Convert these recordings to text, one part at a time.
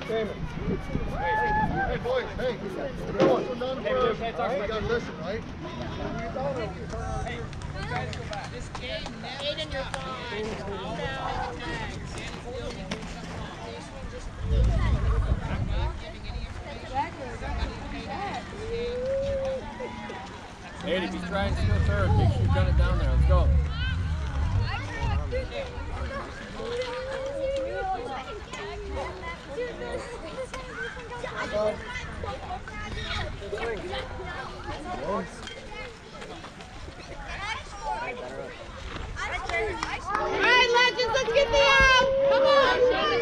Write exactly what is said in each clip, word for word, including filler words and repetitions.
Hey, hey, boys, hey. No, so none Hey, for, Luke, hey, talk you about gotta this. listen, right? Hey, guys, go back. This game never Aiden, you're fine. Hold down tags. Still be doing something wrong. This one just blew. I'm not giving any information. Somebody paid this game. Aiden, he's trying to steal third. Make sure you gun it down there. Let's go. All right, Legends, let's get the out. Come on,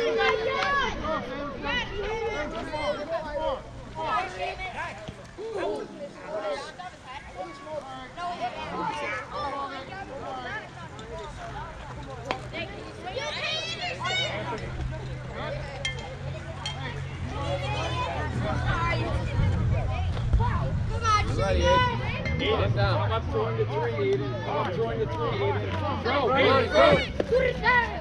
Ready, Aiden. Aiden down. I'm up throwing the three, Aiden. I'm up throwing the three, Aiden. Throw, Aiden, throw. Put it down.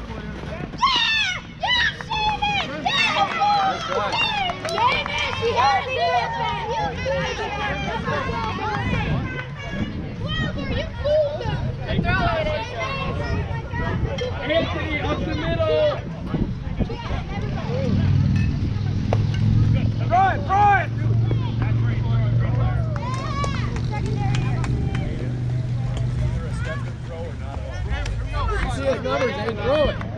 Nice shot. She has it. You fooled them. Throw it. Anthony, up the middle. Throw it, throw it. See his numbers, Aiden. Throw it.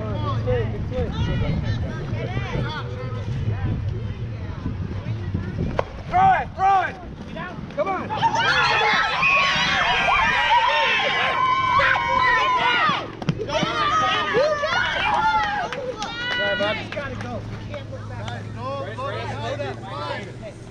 Throw it, throw it. Come on. Sorry, bud. He's got to go. You can't look back. Go, go, go, that fine.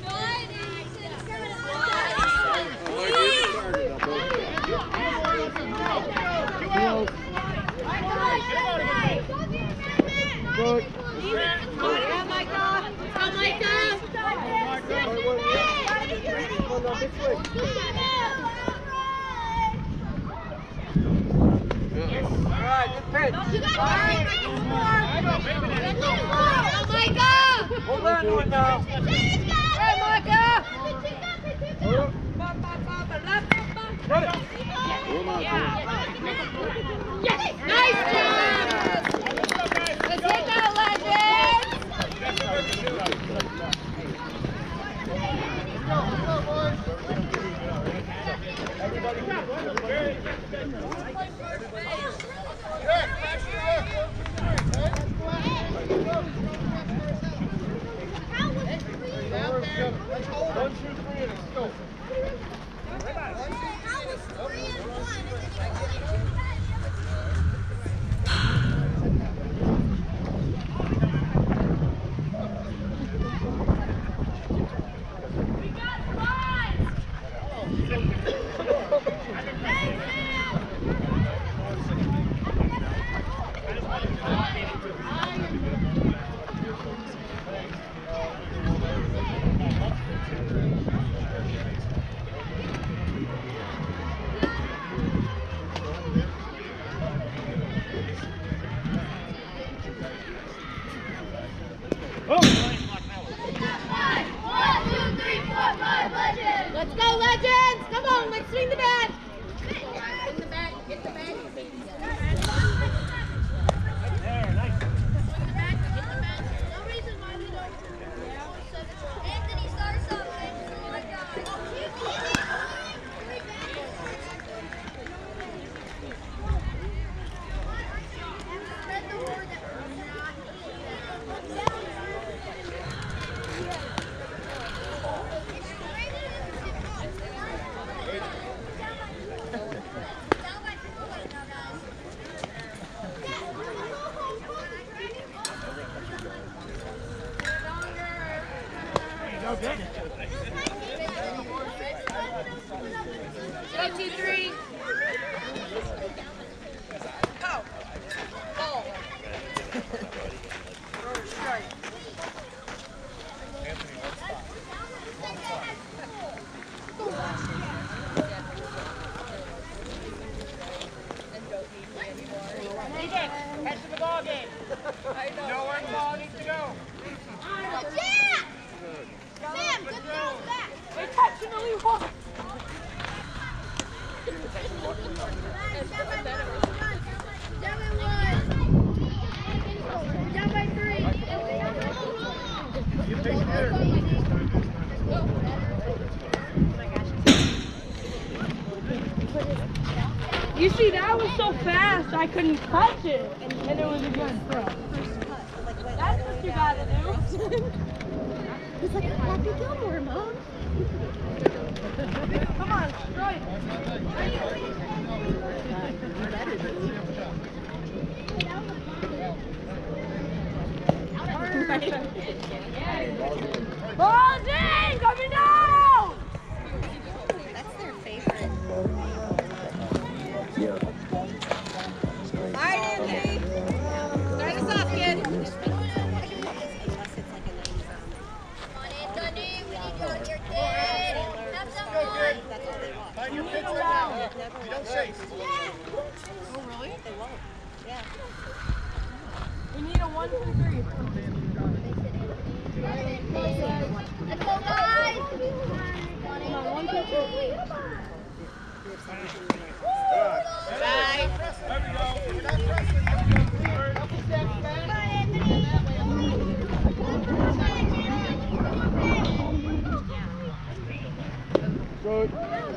Good. Oh my God. Oh my God. All right, good pitch. Oh my God. Hold on to it now. Hey, Micah. Run it. Nice job. Let's hit that, Legends. One, two, three, and let's go. Let's go, Legends. Come on, let's swing the bat. In the back. Get the back. There, nice. No reason why we don't. Anthony, start something. Oh my God. Spread the word that we're not Go, two, three. Go. Ball. Strike. D J, head to the ball game. You know where the ball needs to go. I couldn't touch it, and it was a good throw. That's what you gotta do. He's like, Happy Gilmore, Mom. Come on, strike. Ball's in! Coming down! That's their favorite. All right, Anthony. Start us off, kid. Unless it's like a ninety pound. Come on, Anthony, we need you on your kid. Have some fun. That's what they want. Find your pitch right now. Never You don't let chase. Oh, really? They won't. Yeah. We need a one, two, three. Let's go, guys. Come on, one, two, three. Bye. There we go. We're not pressing. Help us, Dad, man. Good.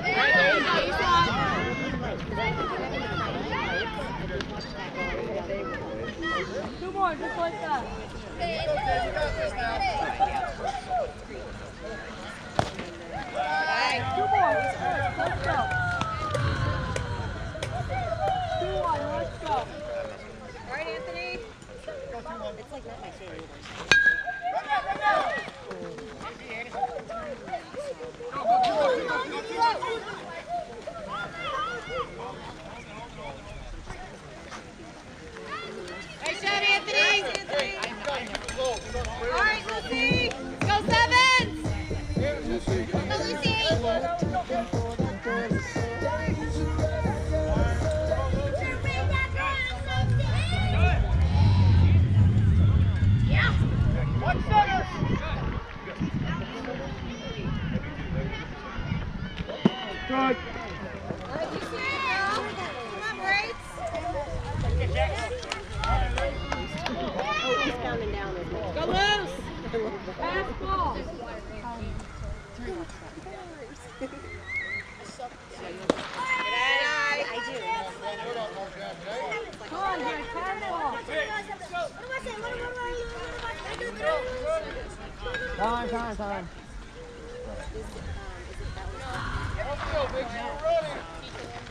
Two more, just like that. Okay, you got this now. Two more, let's go. Two, one, let's go. All right, Anthony. It's like not my favorite. Nice shot, Anthony. All right, Lucy. Go Sevens. Go, Lucy. Yeah. One center. Good. All right, Lucy. Come on, Braids. Oh, he's pounding down with me. Go loose. Pass ball. I do. Come on, guys, pass ball. Time, time, time. Let's go, Big. We're running.